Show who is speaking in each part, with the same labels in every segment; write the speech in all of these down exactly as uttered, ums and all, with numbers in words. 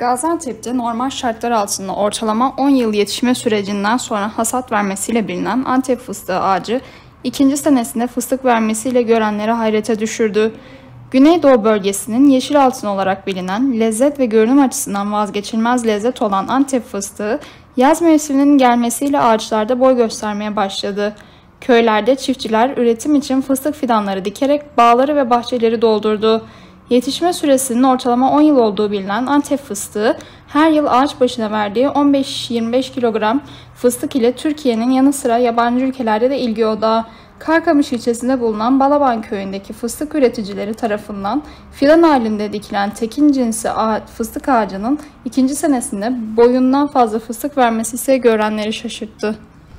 Speaker 1: Gaziantep'te normal şartlar altında ortalama on yıl yetişme sürecinden sonra hasat vermesiyle bilinen Antep fıstığı ağacı, ikinci senesinde fıstık vermesiyle görenleri hayrete düşürdü. Güneydoğu bölgesinin yeşil altın olarak bilinen, lezzet ve görünüm açısından vazgeçilmez lezzet olan Antep fıstığı, yaz mevsiminin gelmesiyle ağaçlarda boy göstermeye başladı. Köylerde çiftçiler üretim için fıstık fidanları dikerek bağları ve bahçeleri doldurdu. Yetişme süresinin ortalama on yıl olduğu bilinen Antep fıstığı, her yıl ağaç başına verdiği on beş yirmi beş kilogram fıstık ile Türkiye'nin yanı sıra yabancı ülkelerde de ilgi odağı. Karkamış ilçesinde bulunan Balaban köyündeki fıstık üreticileri tarafından fidan halinde dikilen tekin cinsi fıstık ağacının ikinci senesinde boyundan fazla fıstık vermesi ise görenleri şaşırttı.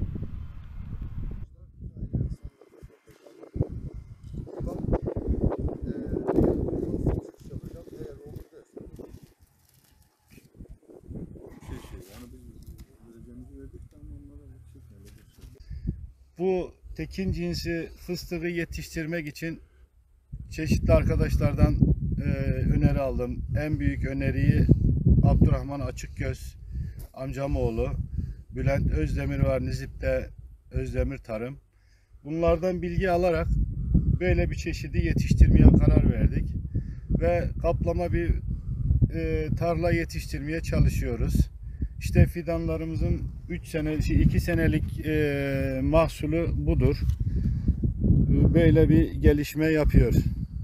Speaker 2: Bu tekin cinsi fıstığı yetiştirmek için çeşitli arkadaşlardan e, öneri aldım. En büyük öneriyi Abdurrahman Açıkgöz amcamoğlu, Bülent Özdemir var, Nizip'te Özdemir Tarım. Bunlardan bilgi alarak böyle bir çeşidi yetiştirmeye karar verdik. Ve kaplama bir e, tarla yetiştirmeye çalışıyoruz. İşte fidanlarımızın üç sene, iki senelik e, mahsulü budur. Böyle bir gelişme yapıyor.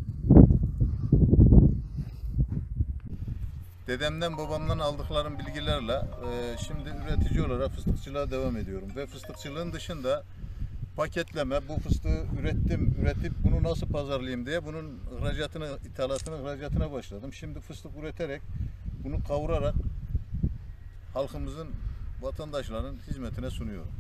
Speaker 3: Dedemden babamdan aldıklarım bilgilerle e, şimdi üretici olarak fıstıkçılığa devam ediyorum. Ve fıstıkçılığın dışında paketleme, bu fıstığı ürettim, üretip bunu nasıl pazarlayayım diye bunun ihracatını, ithalatını, ihracatına başladım. Şimdi fıstık üreterek, bunu kavurarak halkımızın, vatandaşların hizmetine sunuyorum.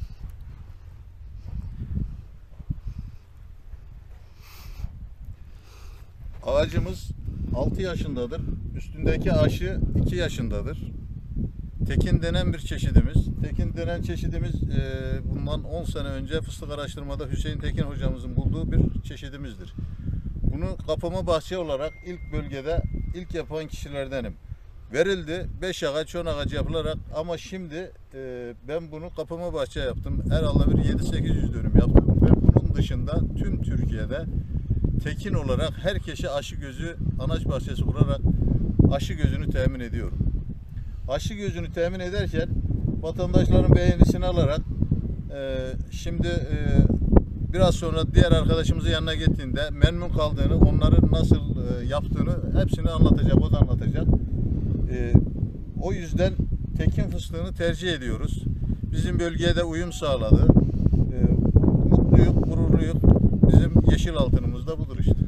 Speaker 3: Ağacımız altı yaşındadır. Üstündeki aşı iki yaşındadır. Tekin denen bir çeşidimiz. Tekin denen çeşidimiz e, bundan on sene önce fıstık araştırmada Hüseyin Tekin hocamızın bulduğu bir çeşidimizdir. Bunu kapama bahçe olarak ilk bölgede ilk yapan kişilerdenim. Verildi, beş ağaç, on ağaç yapılarak, ama şimdi e, ben bunu kapama bahçe yaptım. Herhalde bir yedi sekiz yüz dönüm yaptım ve bunun dışında tüm Türkiye'de tekin olarak herkese aşı gözü, anaç bahçesi kurarak aşı gözünü temin ediyorum. Aşı gözünü temin ederken vatandaşların beğenisini alarak e, şimdi e, biraz sonra diğer arkadaşımızın yanına gittiğinde memnun kaldığını, onların nasıl e, yaptığını hepsini anlatacak, o da anlatacak. E, o yüzden tekin fıstığını tercih ediyoruz. Bizim bölgeye de uyum sağladı. E, mutluyuk, gururluyuk. Bizim yeşil altınımız da budur işte.